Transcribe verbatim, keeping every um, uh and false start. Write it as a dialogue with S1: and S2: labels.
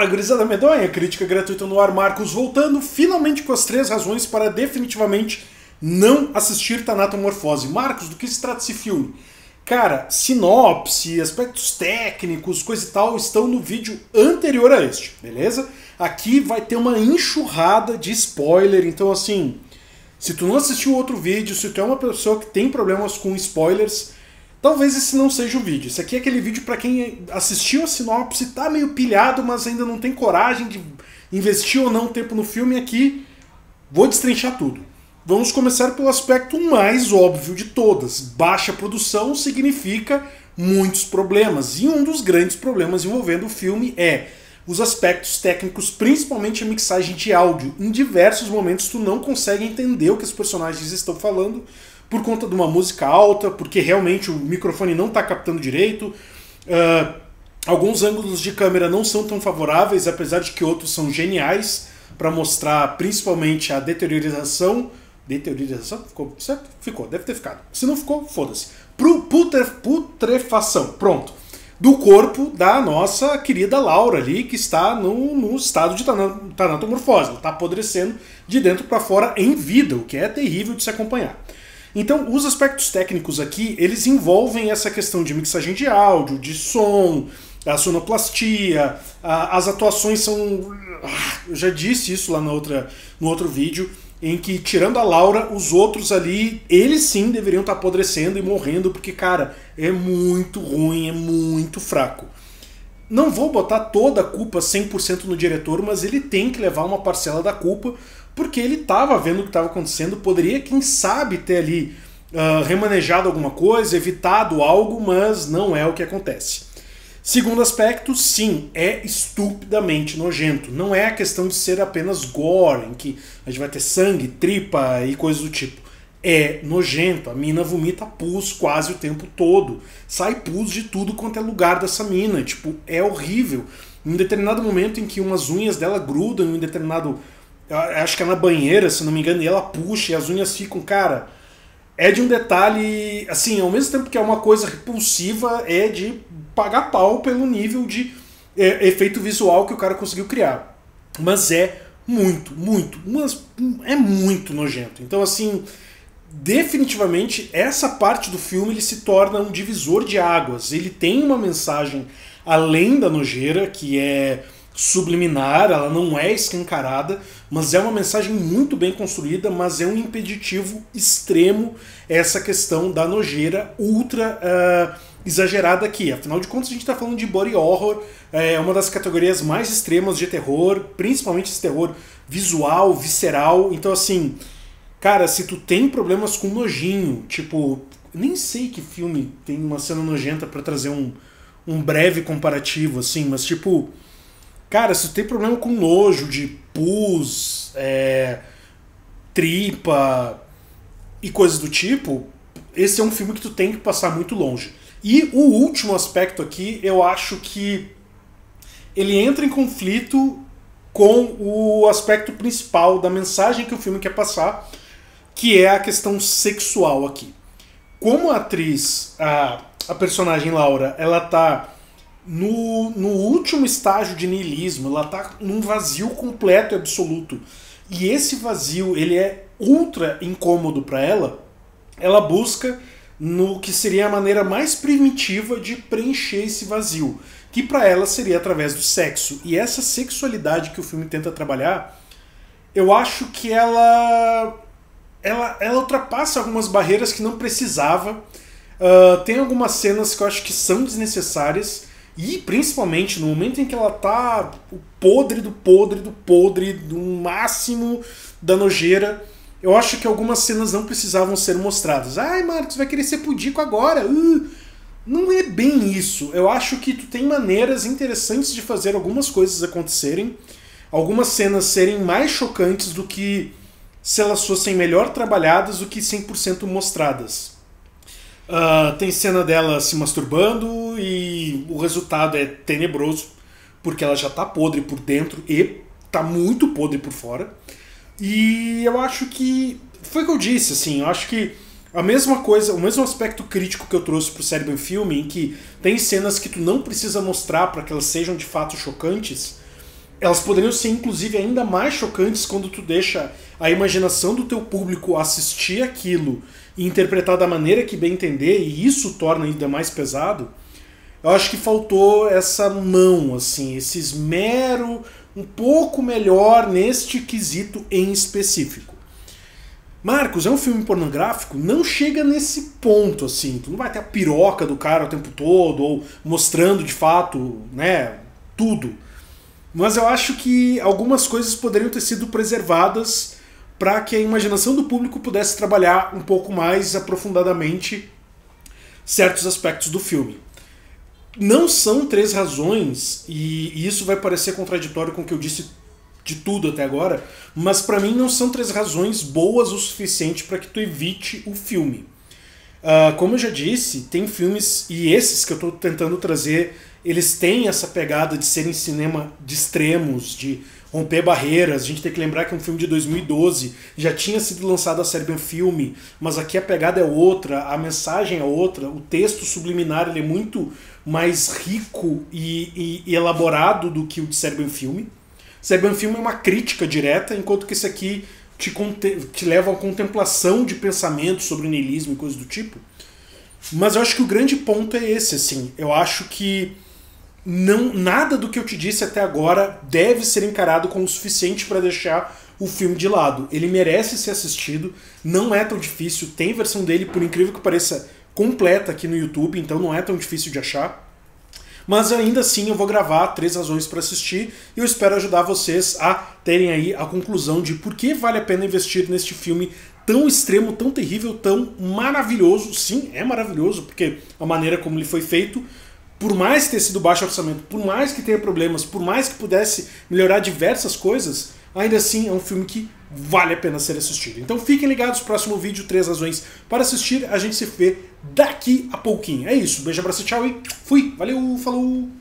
S1: Fala, gurizada medonha, crítica gratuita no ar, Marcos voltando, finalmente com as três razões para definitivamente não assistir Thanatomorfose. Marcos, do que se trata esse filme? Cara, sinopse, aspectos técnicos, coisa e tal, estão no vídeo anterior a este, beleza? Aqui vai ter uma enxurrada de spoiler, então assim, se tu não assistiu outro vídeo, se tu é uma pessoa que tem problemas com spoilers, talvez esse não seja o vídeo. Esse aqui é aquele vídeo para quem assistiu a sinopse, tá meio pilhado, mas ainda não tem coragem de investir ou não tempo no filme. Aqui vou destrinchar tudo. Vamos começar pelo aspecto mais óbvio de todas. Baixa produção significa muitos problemas. E um dos grandes problemas envolvendo o filme é os aspectos técnicos, principalmente a mixagem de áudio. Em diversos momentos tu não consegue entender o que os personagens estão falando, por conta de uma música alta, porque realmente o microfone não está captando direito. Uh, alguns ângulos de câmera não são tão favoráveis, apesar de que outros são geniais, para mostrar principalmente a deteriorização. Deteriorização? Ficou certo? Ficou, deve ter ficado. Se não ficou, foda-se. Putre, putrefação, pronto. Do corpo da nossa querida Laura ali, que está no, no estado de tanatomorfose. Ela está apodrecendo de dentro para fora em vida, o que é terrível de se acompanhar. Então, os aspectos técnicos aqui, eles envolvem essa questão de mixagem de áudio, de som, a sonoplastia, a, as atuações são... Eu já disse isso lá na outra, no outro vídeo, em que, tirando a Laura, os outros ali, eles sim deveriam estar apodrecendo e morrendo, porque, cara, é muito ruim, é muito fraco. Não vou botar toda a culpa cem por cento no diretor, mas ele tem que levar uma parcela da culpa, porque ele estava vendo o que estava acontecendo, poderia, quem sabe, ter ali uh, remanejado alguma coisa, evitado algo, mas não é o que acontece. Segundo aspecto, sim, é estupidamente nojento. Não é a questão de ser apenas gore, em que a gente vai ter sangue, tripa e coisas do tipo. É nojento, a mina vomita pus quase o tempo todo. Sai pus de tudo quanto é lugar dessa mina, tipo, é horrível. Em um determinado momento em que umas unhas dela grudam em um determinado... acho que é na banheira, se não me engano, e ela puxa e as unhas ficam, cara, é de um detalhe, assim, ao mesmo tempo que é uma coisa repulsiva, é de pagar pau pelo nível de é, efeito visual que o cara conseguiu criar. Mas é muito, muito, mas é muito nojento. Então, assim, definitivamente, essa parte do filme ele se torna um divisor de águas. Ele tem uma mensagem além da nojeira, que é subliminar, ela não é escancarada, mas é uma mensagem muito bem construída, mas é um impeditivo extremo essa questão da nojeira ultra uh, exagerada aqui. Afinal de contas, a gente está falando de body horror, é uma das categorias mais extremas de terror, principalmente esse terror visual, visceral. Então, assim, cara, se tu tem problemas com nojinho, tipo, nem sei que filme tem uma cena nojenta para trazer um, um breve comparativo, assim, mas tipo... Cara, se tu tem problema com nojo de pus, é, tripa e coisas do tipo, esse é um filme que tu tem que passar muito longe. E o último aspecto aqui, eu acho que ele entra em conflito com o aspecto principal da mensagem que o filme quer passar, que é a questão sexual aqui. Como a atriz, a, a personagem Laura, ela tá... No, no último estágio de niilismo, ela está num vazio completo e absoluto. E esse vazio, ele é ultra incômodo para ela. Ela busca no que seria a maneira mais primitiva de preencher esse vazio, que para ela seria através do sexo. E essa sexualidade que o filme tenta trabalhar, eu acho que ela, ela, ela ultrapassa algumas barreiras que não precisava. Uh, tem algumas cenas que eu acho que são desnecessárias. E principalmente no momento em que ela tá o podre do podre do podre, do máximo da nojeira, eu acho que algumas cenas não precisavam ser mostradas. Ai, Marcos, vai querer ser pudico agora. Uh, não é bem isso. Eu acho que tu tem maneiras interessantes de fazer algumas coisas acontecerem, algumas cenas serem mais chocantes do que se elas fossem melhor trabalhadas do que cem por cento mostradas. Uh, tem cena dela se masturbando e o resultado é tenebroso, porque ela já tá podre por dentro e tá muito podre por fora. E eu acho que... Foi o que eu disse, assim, eu acho que a mesma coisa, o mesmo aspecto crítico que eu trouxe pro Cérebro em Filme, em que tem cenas que tu não precisa mostrar para que elas sejam de fato chocantes, elas poderiam ser inclusive ainda mais chocantes quando tu deixa a imaginação do teu público assistir aquilo e interpretar da maneira que bem entender, e isso torna ainda mais pesado. Eu acho que faltou essa mão, assim, esse esmero um pouco melhor neste quesito em específico. Marcos, é um filme pornográfico? Não chega nesse ponto, assim. Tu não vai ter a piroca do cara o tempo todo, ou mostrando de fato, né, tudo. Mas eu acho que algumas coisas poderiam ter sido preservadas para que a imaginação do público pudesse trabalhar um pouco mais aprofundadamente certos aspectos do filme. Não são três razões, e isso vai parecer contraditório com o que eu disse de tudo até agora, mas pra mim não são três razões boas o suficiente para que tu evite o filme. Uh, como eu já disse, tem filmes, e esses que eu estou tentando trazer, eles têm essa pegada de serem cinema de extremos, de romper barreiras. A gente tem que lembrar que é um filme de dois mil e doze, já tinha sido lançado a Serbian Film, mas aqui a pegada é outra, a mensagem é outra, o texto subliminar ele é muito mais rico e, e, e elaborado do que o de Serbian Film. Serbian Film é uma crítica direta, enquanto que esse aqui te, te leva à contemplação de pensamentos sobre niilismo e coisas do tipo. Mas eu acho que o grande ponto é esse, assim. Eu acho que não, nada do que eu te disse até agora deve ser encarado como o suficiente para deixar o filme de lado. Ele merece ser assistido, não é tão difícil, tem versão dele, por incrível que pareça, completa aqui no YouTube, então não é tão difícil de achar. Mas ainda assim eu vou gravar três razões para assistir e eu espero ajudar vocês a terem aí a conclusão de por que vale a pena investir neste filme tão extremo, tão terrível, tão maravilhoso. Sim, é maravilhoso, porque a maneira como ele foi feito, por mais que tenha sido baixo orçamento, por mais que tenha problemas, por mais que pudesse melhorar diversas coisas, ainda assim é um filme que vale a pena ser assistido. Então fiquem ligados, próximo vídeo, três razões para assistir, a gente se vê daqui a pouquinho. É isso, beijo, abraço, tchau e fui, valeu, falou!